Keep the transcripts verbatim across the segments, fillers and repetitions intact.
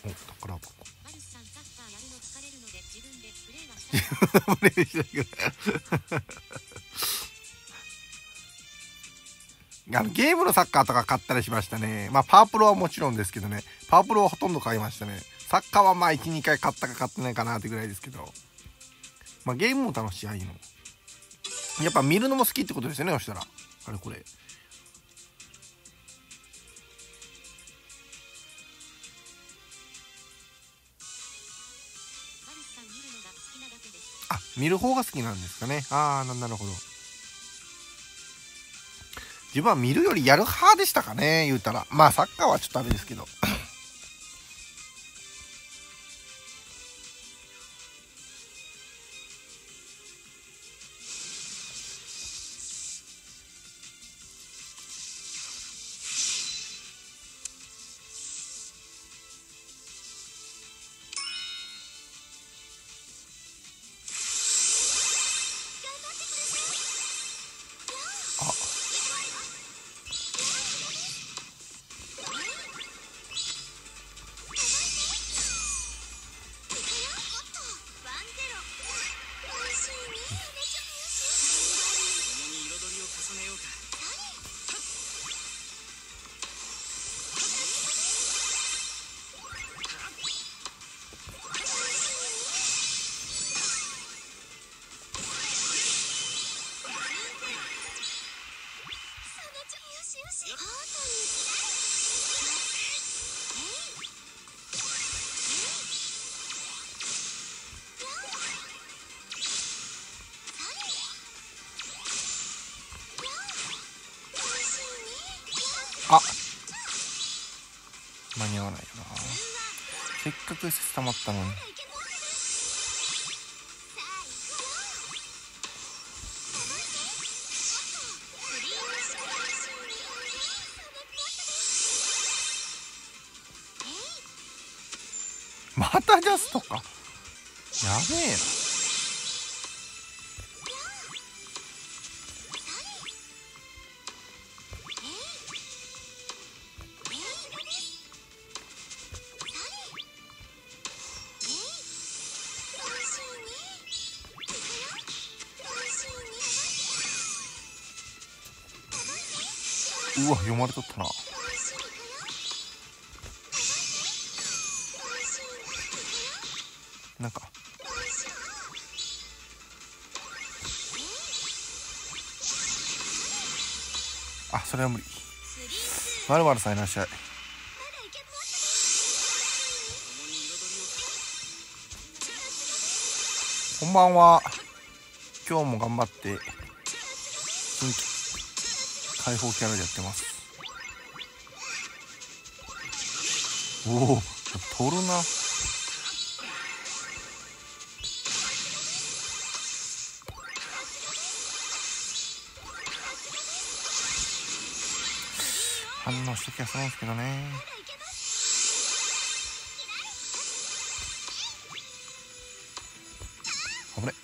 お、宝箱。 マルスさん、サッカーやるの疲れるので自分でプレーはしたい。 プレイしたいあのゲームのサッカーとか買ったりしましたね。まあパワープロはもちろんですけどね。パワープロはほとんど買いましたね。サッカーはまあいち、にかい買ったか買ってないかなってぐらいですけど。まあゲームも楽しい、ああいうの。やっぱ見るのも好きってことですよね、そしたら。あれこれ。あ、見る方が好きなんですかね。ああ、なるほど。自分は見るよりやる派でしたかね、言うたら。まあサッカーはちょっとあれですけど。あ、間に合わないよな。せっかく溜まったのに。またジャストか。やべえな。うわ、読まれとったな。なんかあ、それは無理。まるまるさんいらっしゃい。こんばんは。今日も頑張って新規解放キャラでやってます。おお、取るな。反応しときゃそうなんですけどね。危ね。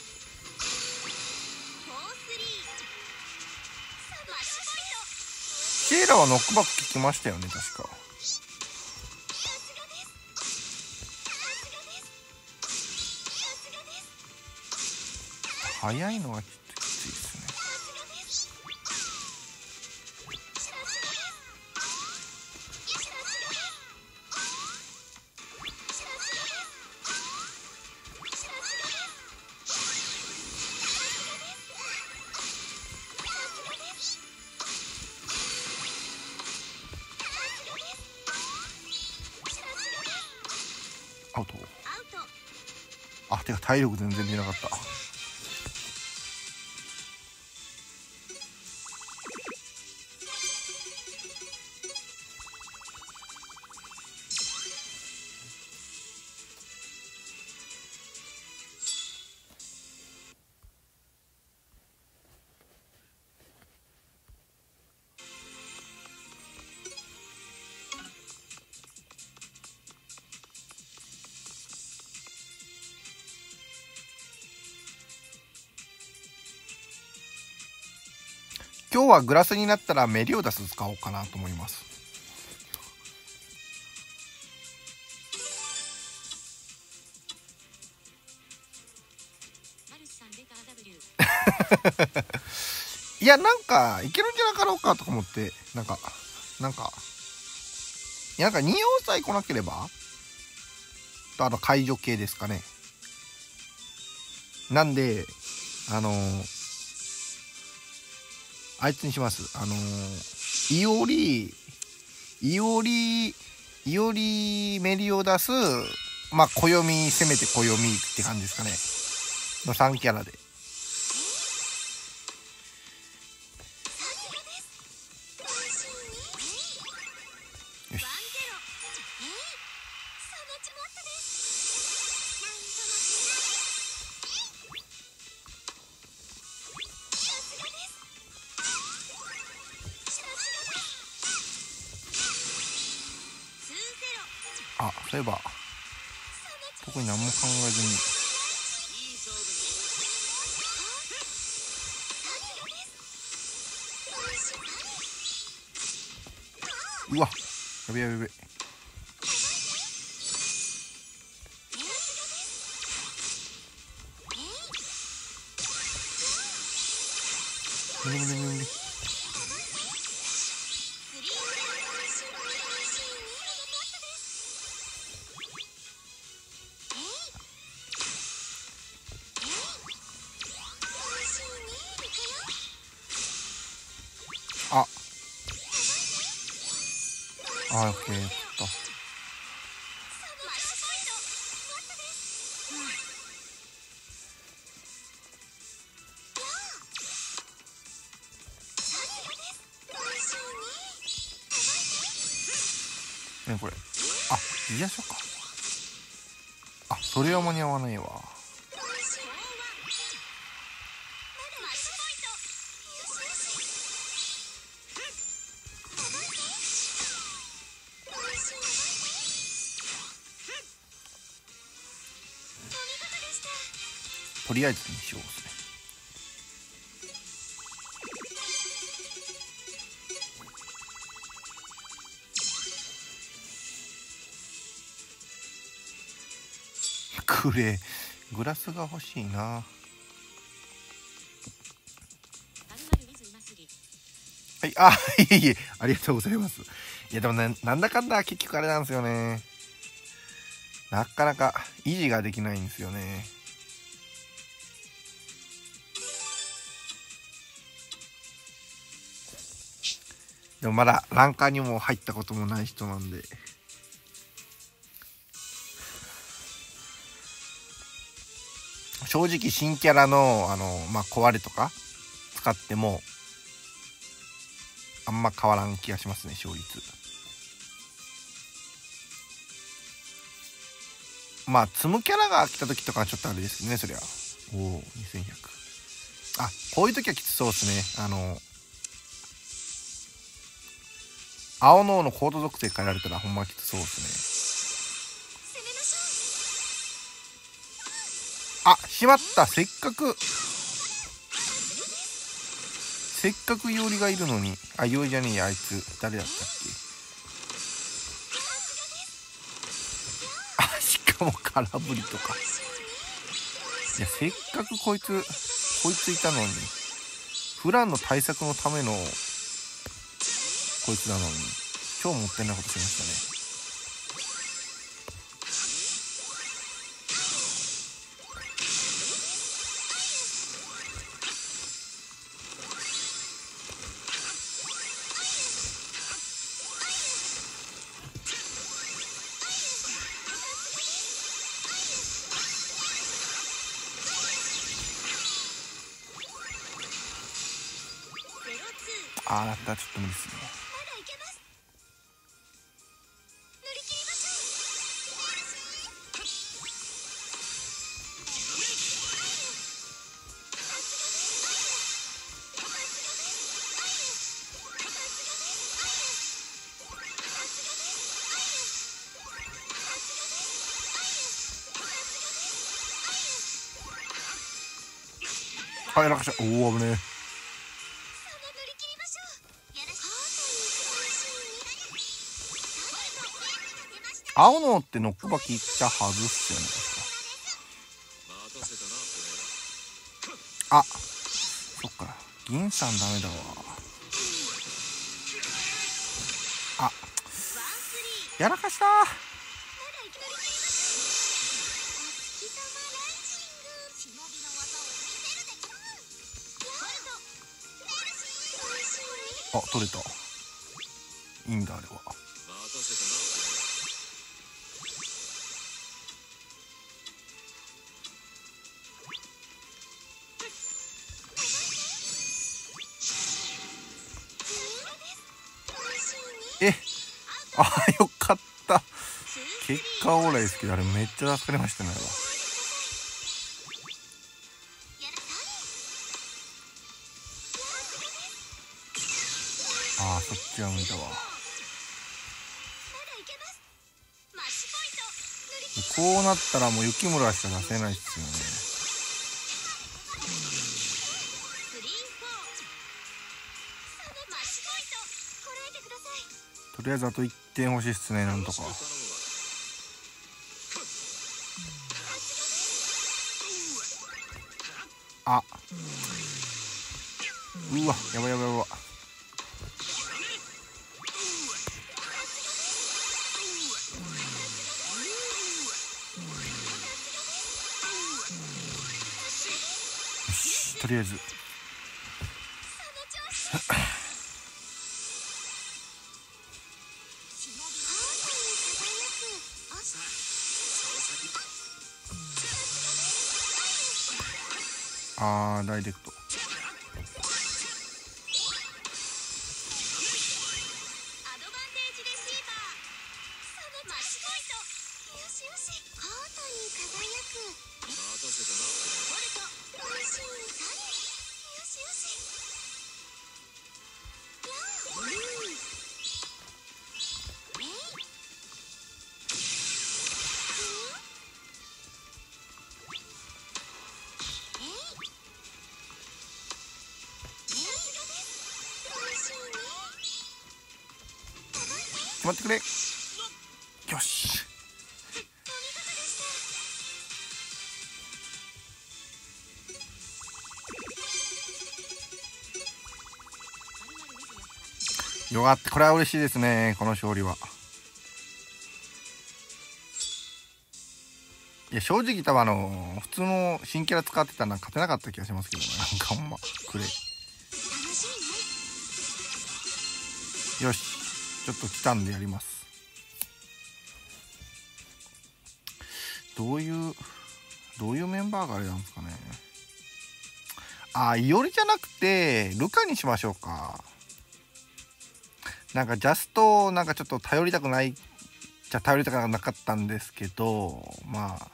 シエラはノックバック聞きましたよね、確か。早いのがちょっときついですね。アウト。あ、てか体力全然出なかった。今日はグラスになったらメリオダス使おうかなと思います。 いや、なんかいけるんじゃなかろうかとか思って、なんかなんかいや、なんかに要塞来なければと、あの解除系ですかね。なんであのー、あいつにします。あのー、イオリイオリイオリメリオダス、まあ暦、せめて暦って感じですかねのさんキャラで。よし。あ、そういえば特に何も考えずに、うわ、やべやべやべ。無理無理無理無理。ああ、オッケー。ちょっとね、これ、あ、いやしょか。あ、それは間に合わないわ。とりあえずにしようですね。くれ、グラスが欲しいな。はい、あ、いえいえ、ありがとうございます。いやでもね、なんだかんだ結局あれなんですよね。なかなか維持ができないんですよね。でもまだランカーにも入ったこともない人なんで。正直新キャラのあのまあ壊れとか使ってもあんま変わらん気がしますね、勝率。まあ積むキャラが来た時とかはちょっとあれですけどね、そりゃ。おお、にせんひゃく。あ、こういう時はきつそうですね。あの青ののコード属性変えられたらほんまきつそうですね。あ、しまった。せっかくせっかくイオリがいるのに。あ、イオリじゃねえや、あいつ誰だったっけ。あ、しかも空振りとか。いや、せっかくこいつこいついたのに、フランの対策のためのこいつなのに超もったいないことしましたね。ああ、だったらちょっと無理ですね。あ、やらかした。おお、危ねえ。青のってノックバキいったはずっすよね、確か。あ、 銀さんダメだわ。あ、やらかしたー。あ、取れた。いいんだあれは。え、あ、よかった。結果オーライですけど、あれめっちゃ助かりましたね。ああ、そっちは向いたわ。こうなったらもう雪村しか出せないっすよね。とりあえずあといってん欲しいっすね、なんとか。あ、うわ、やばいやばいやばい。とりあえずあー、ダイレクト。待ってくれ。よし。よかった。これは嬉しいですね、この勝利は。いや、正直多分あの普通の新キャラ使ってたら勝てなかった気がしますけどね。なんかほんまくれ。よし、ちょっと来たんでやります。どういうどういうメンバーがあれなんですかね。あ、いおりじゃなくてルカにしましょうか。なんかジャストなんかちょっと頼りたくないじゃ頼りたくなかったんですけど、まあ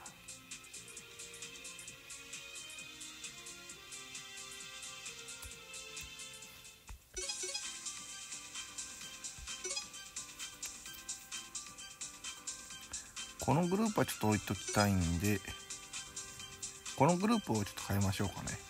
このグループはちょっと置いときたいんで、このグループをちょっと変えましょうかね。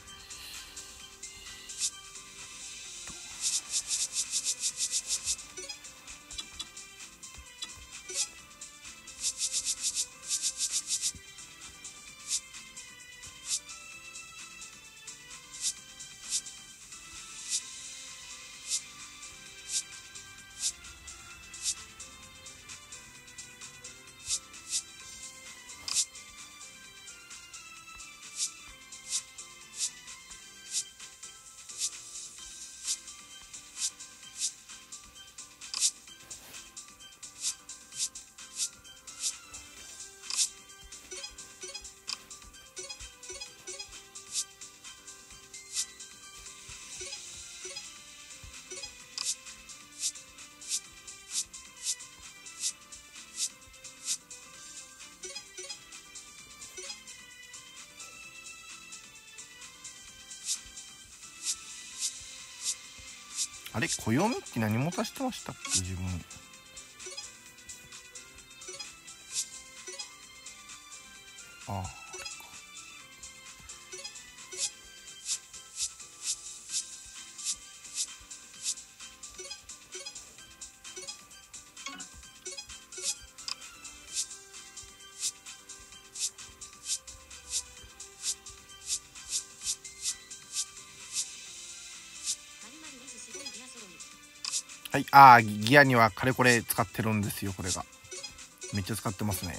あれ、暦って何も足してましたっけ自分。ああ。 はい、ああ、ギアにはかれこれ使ってるんですよ、これが。めっちゃ使ってますね。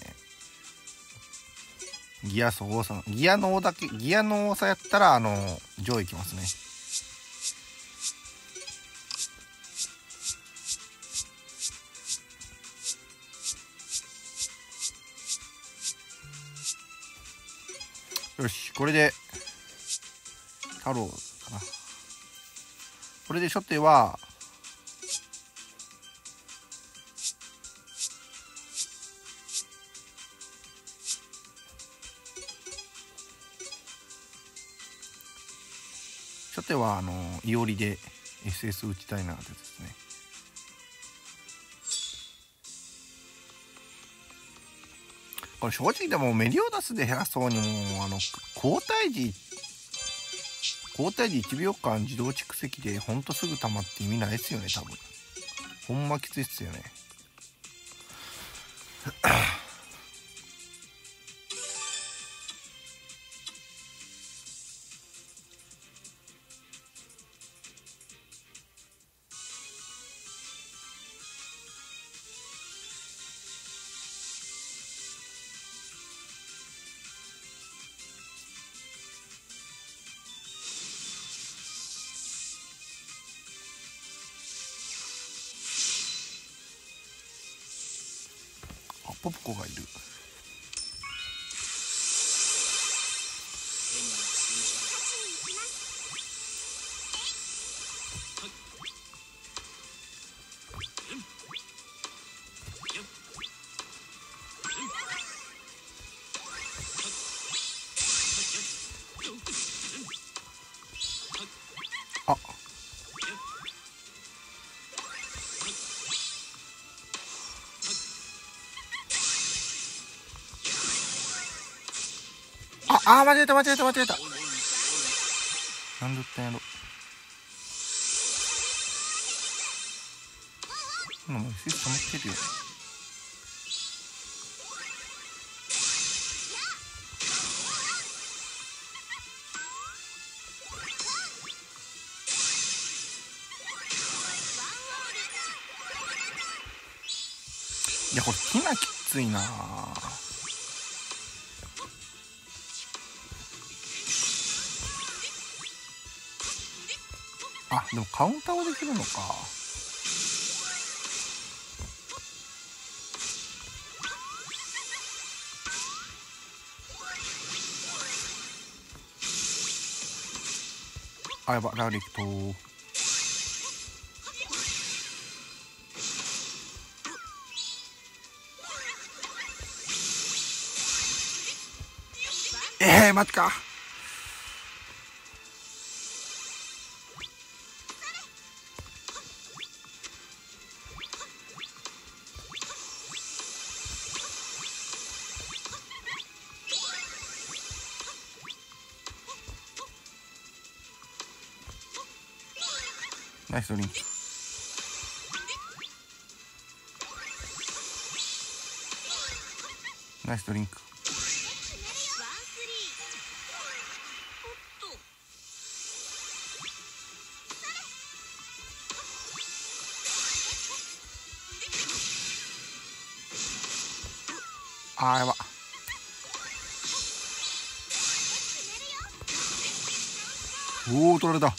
ギア操作、ギアの王だけ、ギアの多さやったら、あの、上位いきますね。よし、これで、太郎かな。これで初手は、初手は、あの、いおりで エスエス 打ちたいなってやつですね。これ正直でもメリオダスで減らそうにも、あの、交代時、交代時いちびょうかん自動蓄積でほんとすぐ溜まって意味ないですよね、多分。ほんまきついっすよね。あ、ポプコがいる。あ、あ、あー、間違えた間違えた間違えた。なんだったんやろ。こんなもん エスエス 溜まってるよ。いや、これティナきついなぁ。あ、でもカウンターはできるのか。あ、やば、ラリット。えー、待ってか。ナイスドリンク。ナイスドリンク。あー、やば。おお、取られた。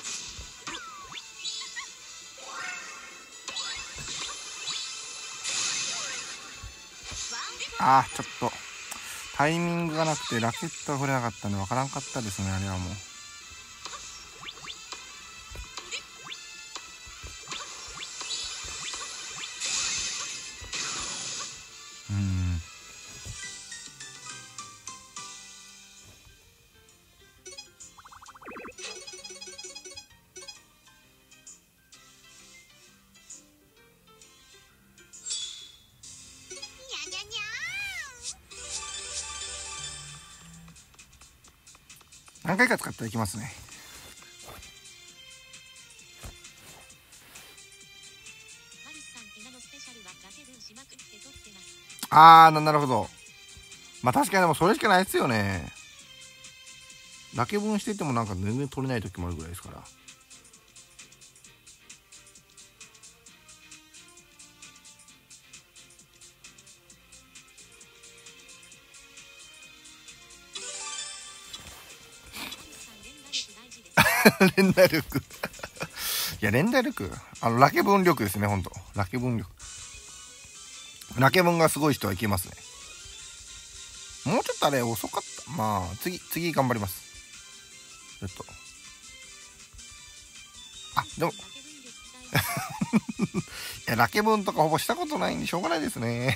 あー、ちょっとタイミングがなくてラケットが振れなかったんで分からんかったですね、あれはもう。うーん。何回か使っていきますね。あー、なるほど。まあ確かにでもそれしかないですよね。ラケ分しててもなんか全然取れない時もあるぐらいですから。 連打力いや連打力あのラケ分力ですね。ほんとラケ分力ラケ分がすごい人はいけますね。もうちょっとあれ遅かった。まあ次次頑張ります。ちょっとあでもいやラケ分とかほぼしたことないんでしょうがないですね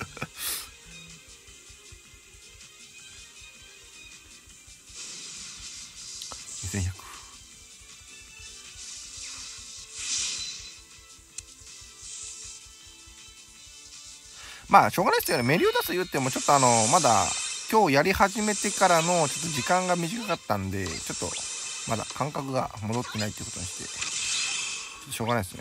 にせんひゃくまあしょうがないですよね。メリオダス言ってもちょっとあのまだ今日やり始めてからのちょっと時間が短かったんでちょっとまだ感覚が戻ってないっていうことにしてちょっとしょうがないですね。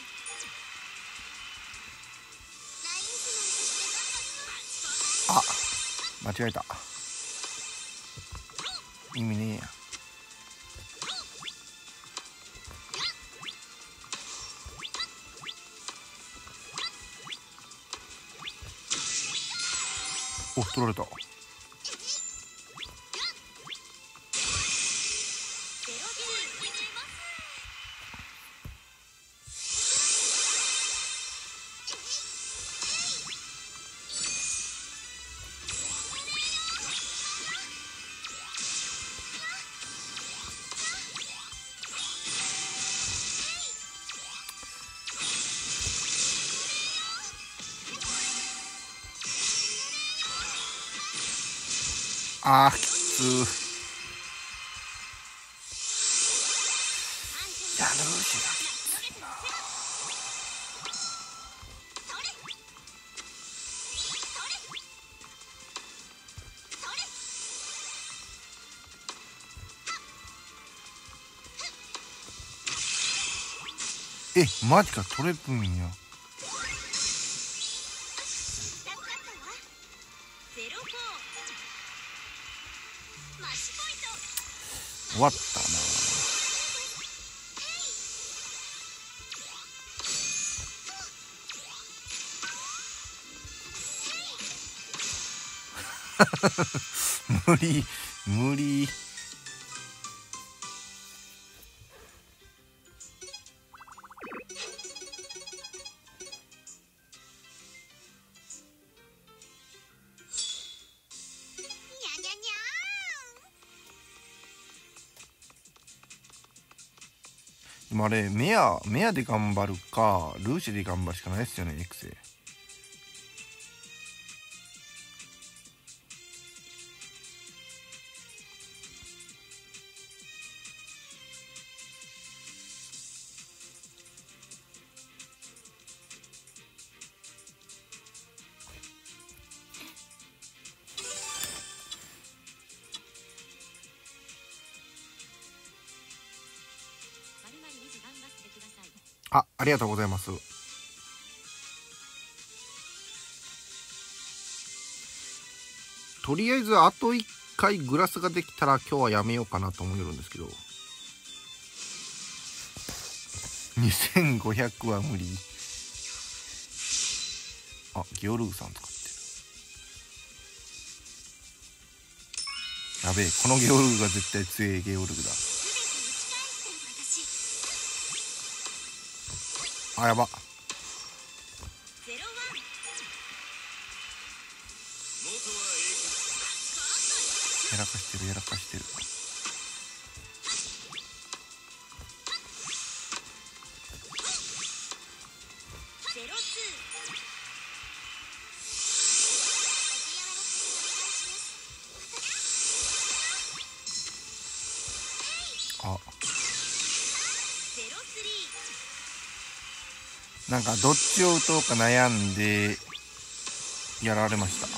あ間違えた。意味ねえや。お取られた。あーきつー。いやルーシがきついな。えマジか取れるんや。終わったな。無理無理。今あれメアメアで頑張るかルーシェで頑張るしかないですよね。育成あありがとうございます。とりあえずあといっかいグラスができたら今日はやめようかなと思えるんですけどにせんごひゃくは無理。あギオルグさん使ってる。やべえこのゲオルグが絶対強いゲオルグだ。あやばやらかしてるやらかしてる。あなんかどっちを打とうか悩んでやられました。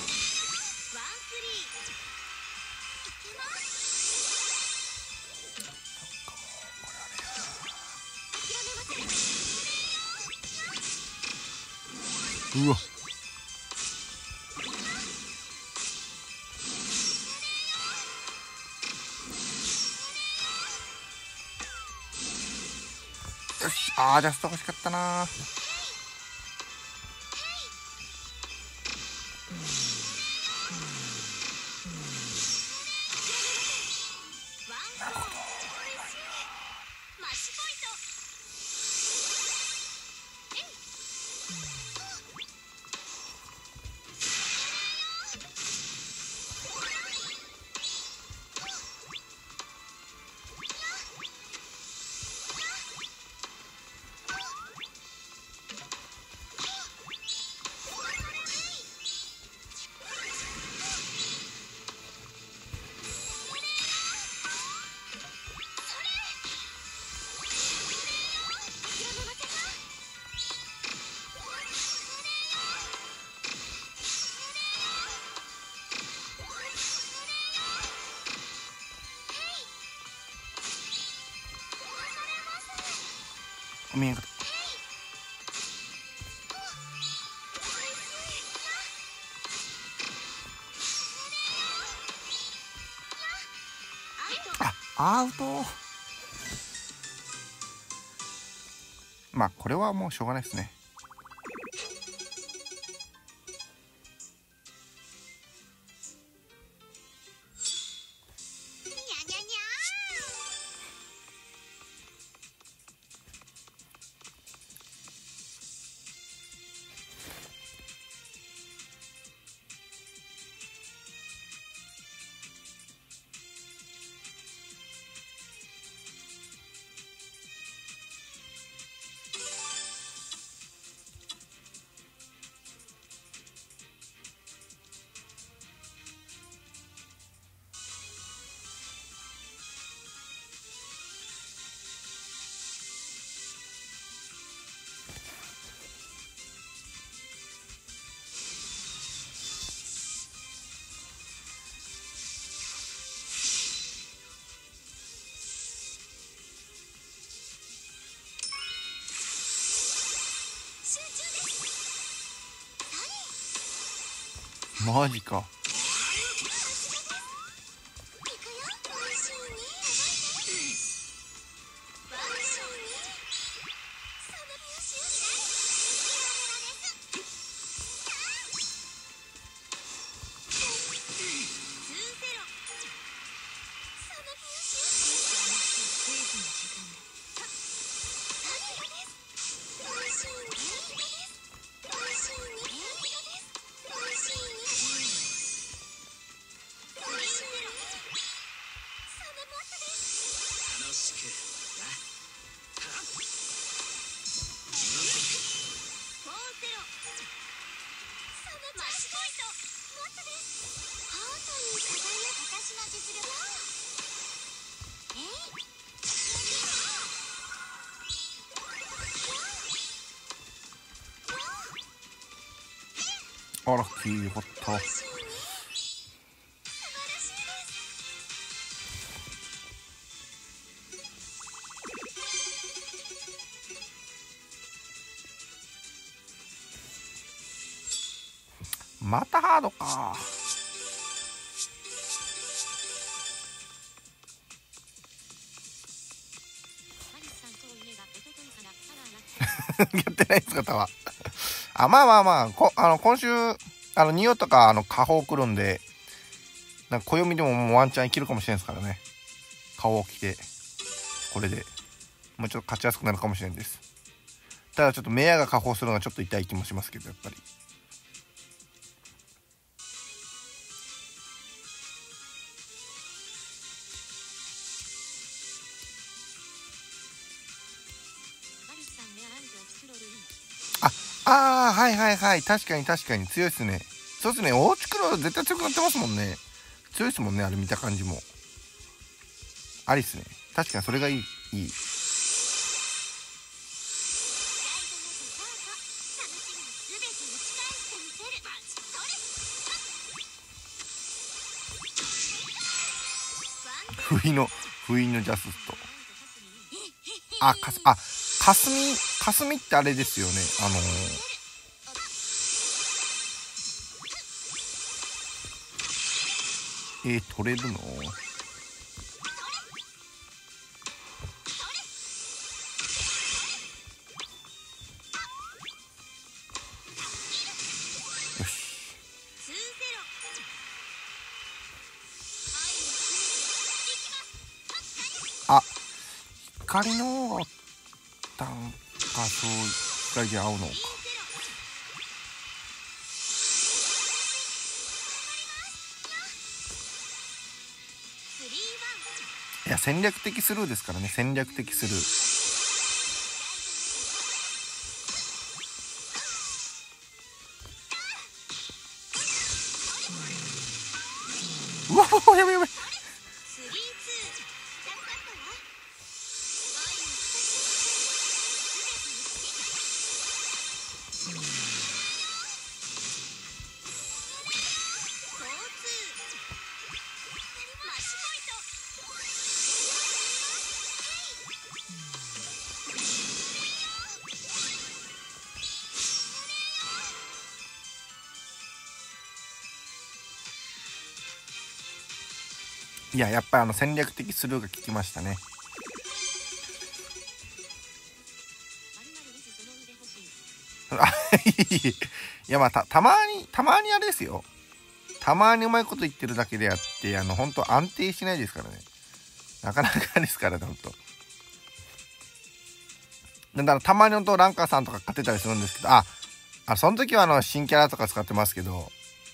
うわよしあージャスト欲しかったな。なるほど見えんかった。あ、アウト。まあこれはもうしょうがないですね。マジか。あ、ラッキー、よかった。またハードか。やってない姿はあ、まあまあまあ、こあの今週あのニオとかあの下方来るんで、なんか暦でももうワンチャンいけるかもしれないですからね。顔を着てこれでもうちょっと勝ちやすくなるかもしれないです。ただちょっと目やが下方するのがちょっと痛い気もしますけど、やっぱり。ああ、はいはいはい。確かに確かに強いっすね。そうっすね。大地黒絶対強くなってますもんね。強いっすもんね。あれ見た感じも。ありっすね。確かにそれがいい。いい。不意の、不意のジャスト。あ、かす、あ、かすみ、かすみってあれですよね。あのー、えー、取れるの？よし。あ、光の方があったんか、そう、光で合うのか。 戦略的スルーですからね。戦略的スルー。うわうわやべやべ。いや、やっぱりあの戦略的スルーが効きましたね。あいや、まあたたまにたまにあれですよ。たまにうまいこと言ってるだけであって、あの本当安定しないですからね。なかなかですからね、本当。だからたまに本当ランカーさんとか勝てたりするんですけど、あ、あその時はあの新キャラとか使ってますけど、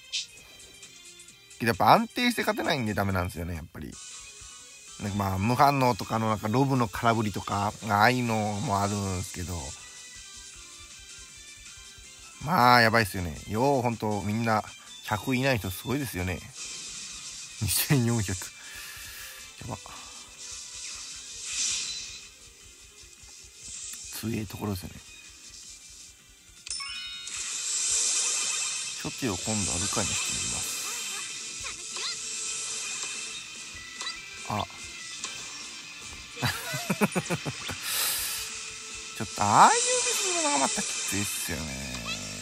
やっぱ安定して勝てないんでダメなんですよね、やっぱり。なんかまあ無反応とかのなんかロブの空振りとか、ああいうのもあるんですけど、まあやばいっすよね。ようほんとみんなひゃくいない人すごいですよね。にせんよんひゃく。やば。強いところですよね。処置を今度アルカにしてみます。あちょっとああいうビスのがまたきついっすよね。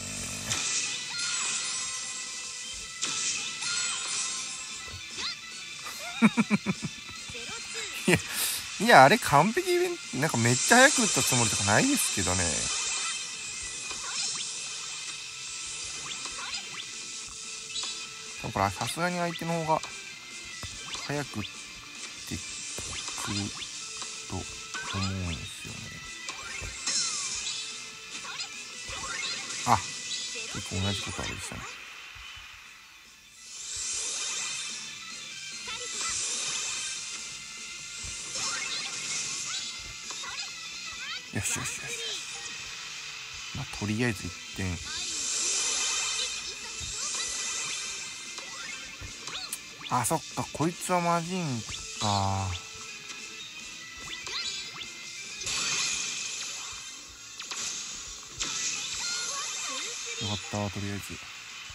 いやいや、あれ完璧になんかめっちゃ早く打ったつもりとかないですけどね。これさすがに相手の方が早く打ってくると思うんですよね。あ、結構同じことあれでしたね。よしよしよし。まあとりあえずいってん。あ、そっか、こいつはマジンか。よかったとりあえず。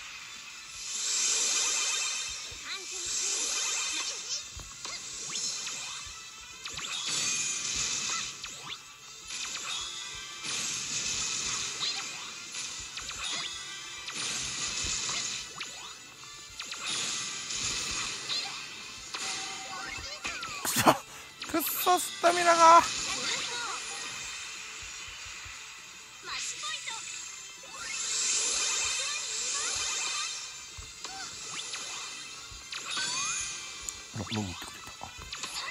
くっそスタミナが。ロロブってくれた。ま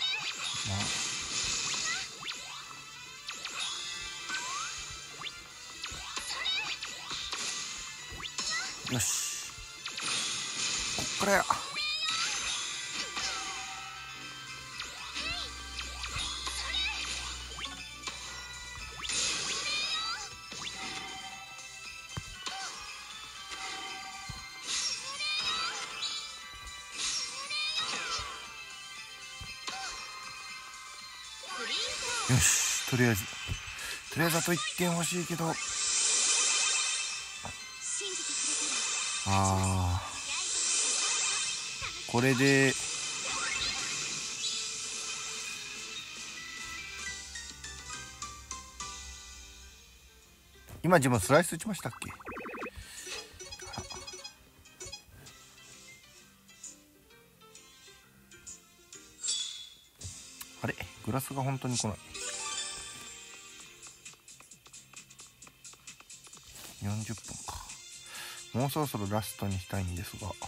あ、よし、こっからや。よし、とりあえずとりあえずあといってん欲しいけど、あーこれで今自分スライス打ちましたっけ。あれグラスが本当に来ない。よんじゅっぷんか。もうそろそろラストにしたいんですが、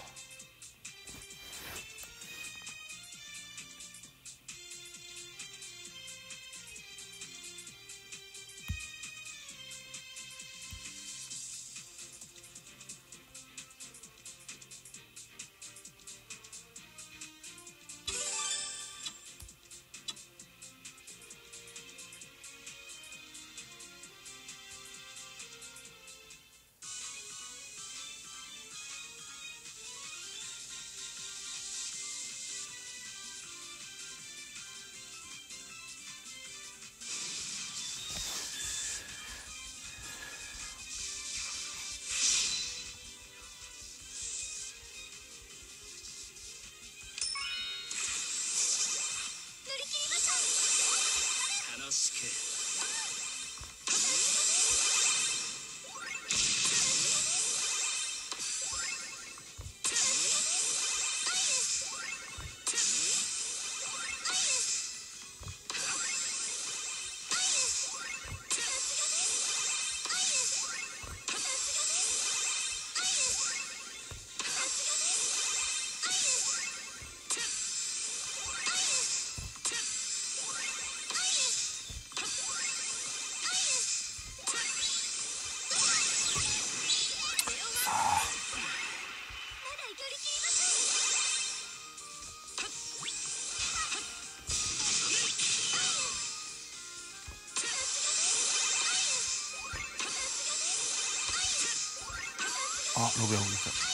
あ、ロベア動いた。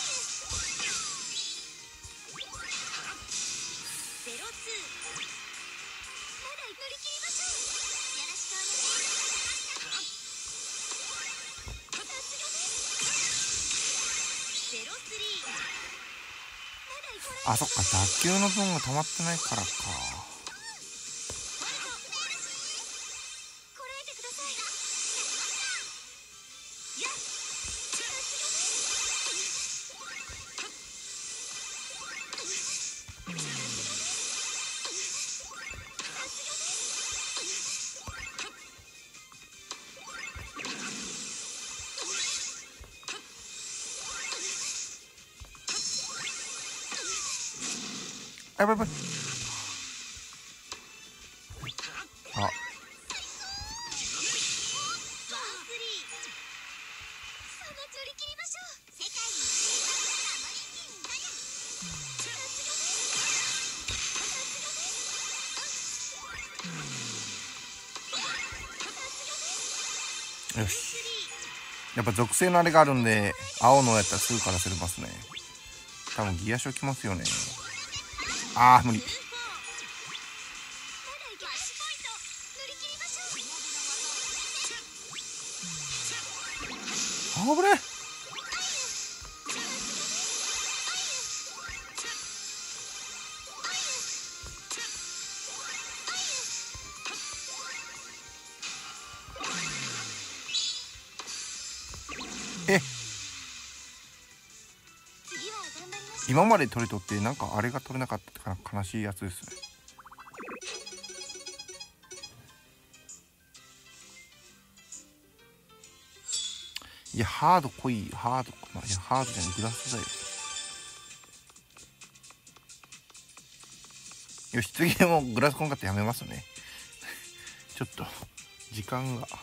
あ、そっか、打球の分が溜まってないからか。あ、やばいやばい。あ、よし。やっぱ属性のあれがあるんで、青のやったらすぐからせれますね。多分ギアショきますよね。あー無理。あー危ねえ。え、今まで取れとってなんかあれが取れなかったかな、悲しいやつですね。いやハード来い、ハード、まあ、いやハードじゃない、グラスだよ。よし、次もグラスコンカットやめますね。ちょっと時間が。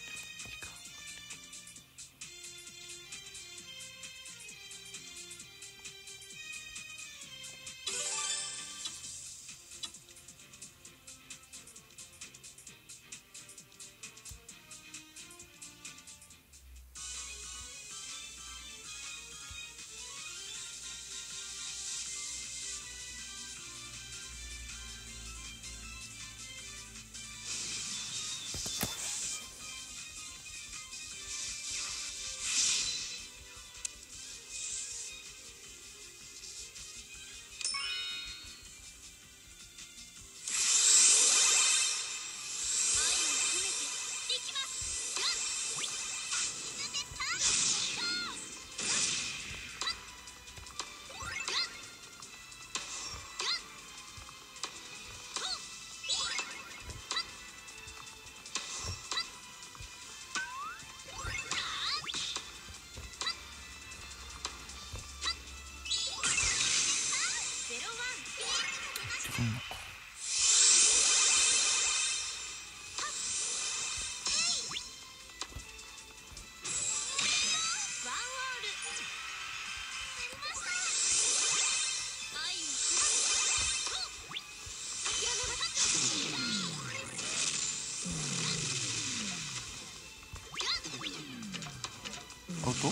アウト？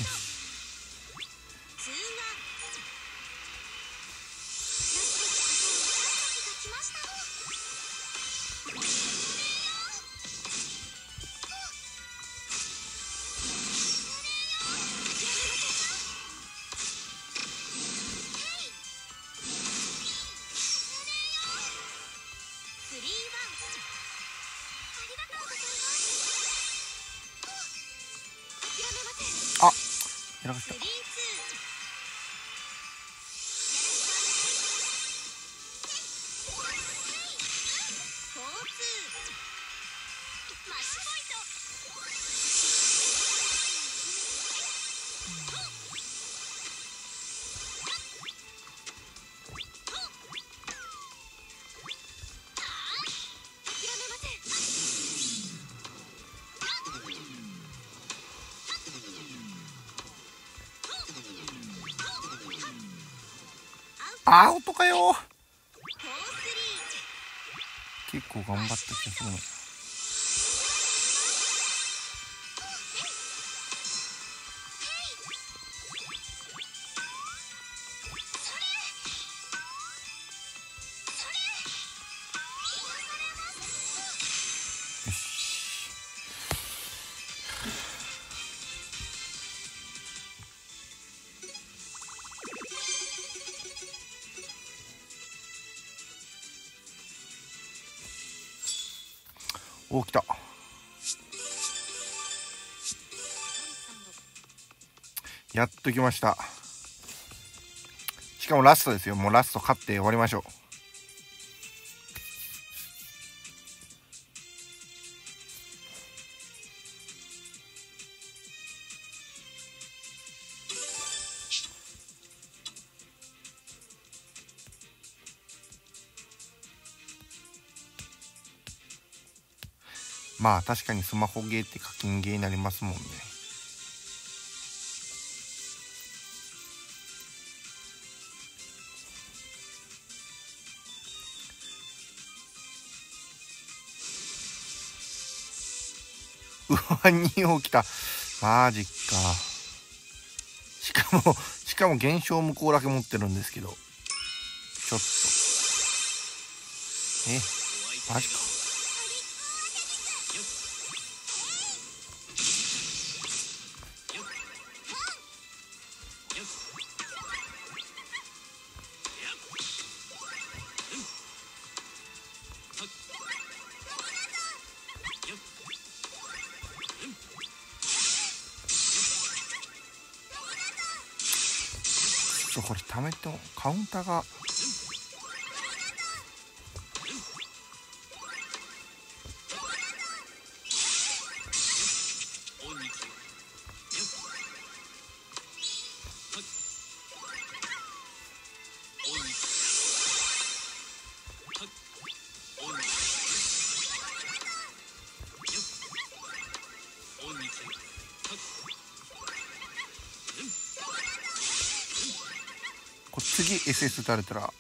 あ、やらかした。アウトかよ。結構頑張った気がするの。 お、来た。やっと来ました。しかもラストですよ。もうラスト勝って終わりましょう。まあ確かにスマホゲーって課金ゲーになりますもんね。うわ、にほん来た。マジか。しかもしかも現象無効だけ持ってるんですけど、ちょっとえマジか。ちょこれためとカウンターがこれ次 エスエス 打たれたら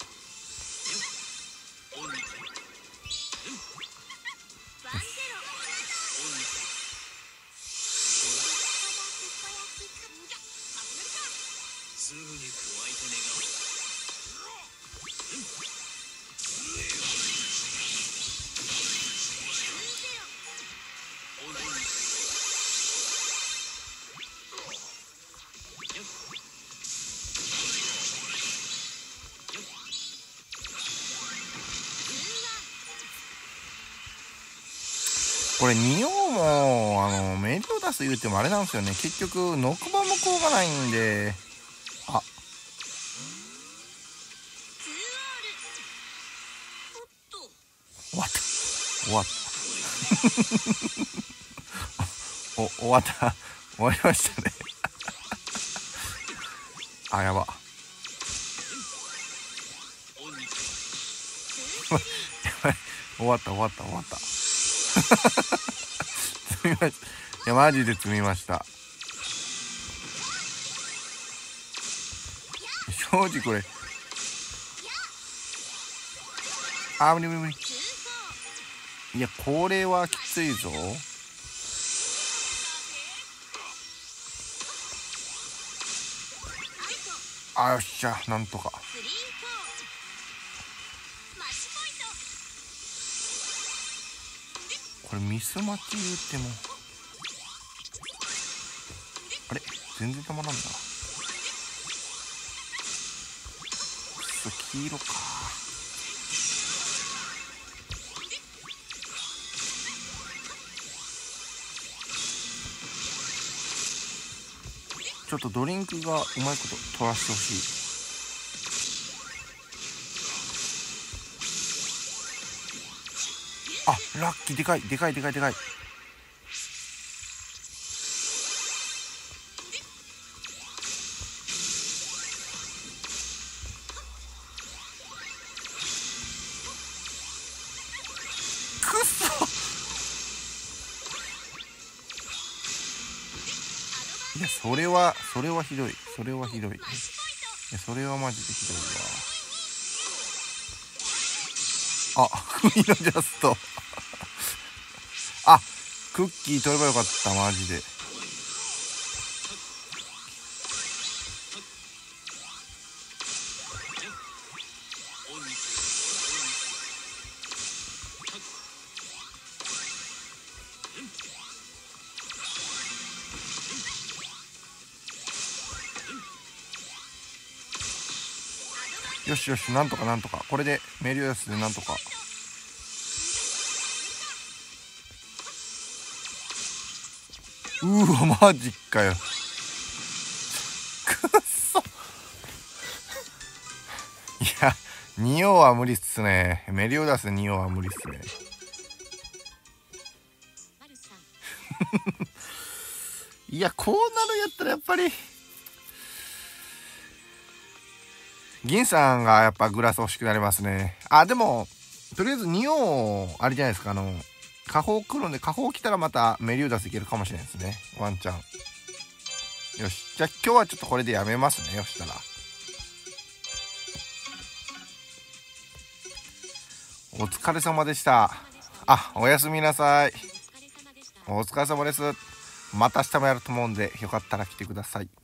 これに王もあのメリオダス言うてもあれなんですよね。結局ノクバ無効がないんで、あ終わった終わったお終わった終わりましたねあ、やば終わった終わった終わった積みました。いやマジで積みました。正直これあー無理無理無理。いやこれはきついぞ。あよっしゃなんとか。これミスマッチ言ってもあれ全然たまらんだ。くそ黄色か。ちょっとドリンクがうまいこと取らせてほしい。あラッキー。でかいでかいでかいでかい。くそいやそれはそれはひどい。それはひどい。いやそれはマジでひどいわ。あクイーンのジャストあクッキー取ればよかった。マジでよしよしなんとかなんとか。これでメリオダスでなんとか。 うわマジかよ。くっそ。いやニオは無理っすね。メリオダスニオは無理っすね。 マルさんいやこうなるんやったらやっぱり銀さんがやっぱグラス欲しくなりますね。あでもとりあえずニオあれじゃないですか、あの下方来るんで、下方来たらまたメリオダスいけるかもしれないですね、ワンチャン。よしじゃあ今日はちょっとこれでやめますね。よしたらお疲れ様でした。あおやすみなさい。お疲れ様です。また明日もやると思うんでよかったら来てください。